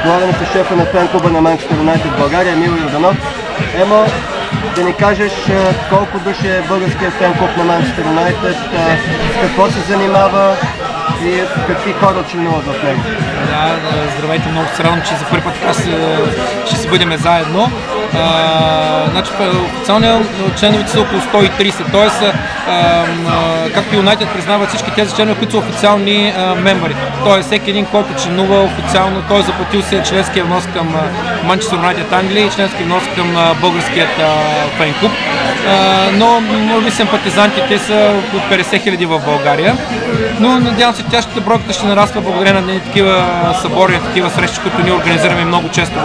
Главният шефа на фен клуба на Манчестър Юнайтед в България, Емил Йорданов. Емо, да ни кажеш колко души е българският фен клуб на Манчестър Юнайтед, с какво се занимава и какви хора членуват в него? Да, здравейте, много се радвам, че за първи път ще се бъдем заедно. Значи, официално членовете са около 130, т.е. както Юнайтед признават всички тези членове, които са официални мембари. Т.е. всеки един, който членува официално, той е заплатил си членския внос към Манчестър Юнайтед Англия и членския внос към българският фен клуб. Но може би симпатизантите са от 50 000 в България. Но надявам се, тящата бройката ще нараства благодарение на такива събори, такива срещи, които ние организираме много често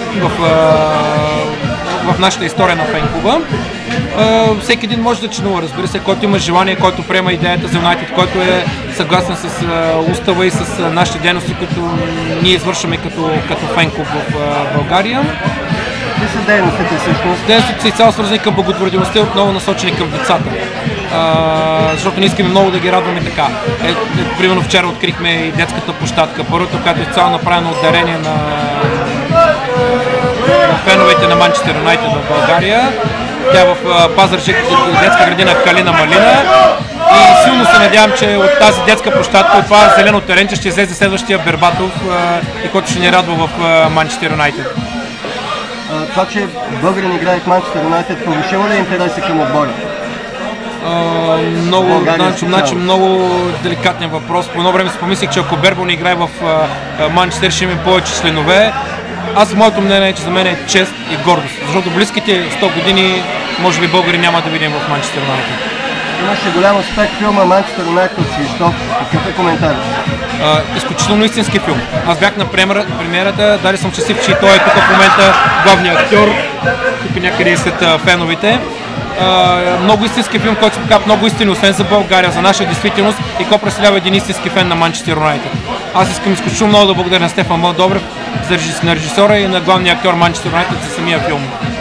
в нашата история на фен клуба. Всеки един може да членува, разбира се, който има желание, който приема идеята за Юнайтед, който е съгласен с устава и с нашите дейности, които ние извършваме като фен клуб в България. Какви са дейностите всъщност? Дейностите са изцяло свързани към благотворителността и отново насочени към децата. Защото не искаме много да ги радваме така. Примерно вчера открихме и детската площадка, първата, която е цяло направено от дарение на феновете на Манчестър Юнайтед в България. Тя в Пазарджик, детска градина Калина Малина. И силно се надявам, че от тази детска площадка, от това зелено теренче ще излезе следващия Бербатов и който ще ни радва в Манчестър Юнайтед. Това, че българин играе в Манчестър Юнайтед, повишава ли интереса към отбора? Много деликатен въпрос. По едно време си помислих, че ако Бербо не играе в Манчестър, ще има повече членове. Моето мнение е, че за мен е чест и гордост, защото близките 100 години може би българи няма да видим в Манчестър Юнайтед. Имаше голям успех филма Манчестър Юнайтед от Свищов. Какъв е коментар? Изключително истински филм. Аз бях на премиерата, дали съм щастлив, че той е тук в момента главният актьор, тук някъде след феновете. Много истински филм, който се показва много истини, освен за България, за наша действителност и който представлява един истински фен на Манчестър Юнайтед. Аз искам изключително много да благодаря на Стефан Добрев, на режисьора и на главния актьор Манчестър Юнайтед за самия филм.